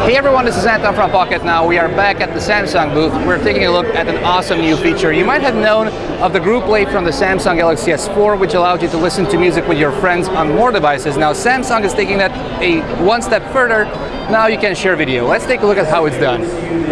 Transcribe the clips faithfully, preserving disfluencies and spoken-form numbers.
Hey everyone, this is Anton from Pocket Now. We are back at the Samsung booth. We're taking a look at an awesome new feature. You might have known of the Group Play from the Samsung Galaxy S four, which allowed you to listen to music with your friends on more devices. Now Samsung is taking that a one step further. Now you can share video. Let's take a look at how it's done.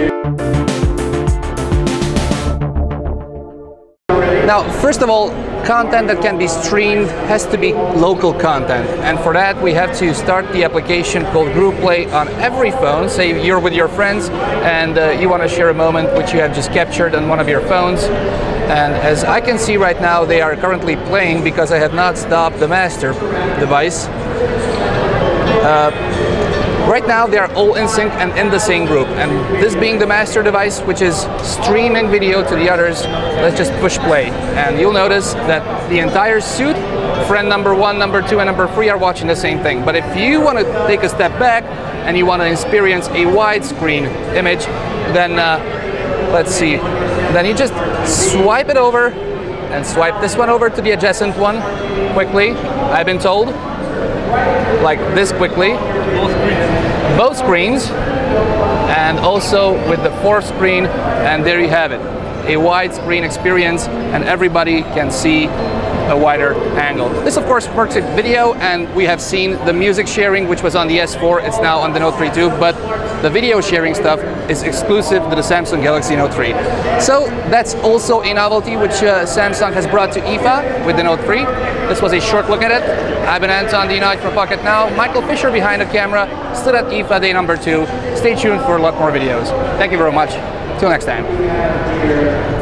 Now, first of all, content that can be streamed has to be local content, and for that we have to start the application called Group Play on every phone. Say you're with your friends and uh, you want to share a moment which you have just captured on one of your phones, and as I can see right now they are currently playing because I have not stopped the master device. Uh, Right now they are all in sync and in the same group, and this being the master device which is streaming video to the others, let's just push play and you'll notice that the entire suite, friend number one, number two and number three are watching the same thing. But if you want to take a step back and you want to experience a widescreen image, then uh, let's see, then you just swipe it over and swipe this one over to the adjacent one quickly, I've been told, like this quickly. Both screens, and also with the fourth screen, and there you have it, a widescreen experience, and everybody can see a wider angle. This of course works with video, and we have seen the music sharing which was on the S four, it's now on the Note three too, but the video sharing stuff is exclusive to the Samsung Galaxy Note three. So that's also a novelty which uh, Samsung has brought to I F A with the Note three. This was a short look at it. I've been Anton D Knight from Pocket Now. Michael Fisher behind the camera, stood at I F A day number two. Stay tuned for a lot more videos. Thank you very much. Till next time.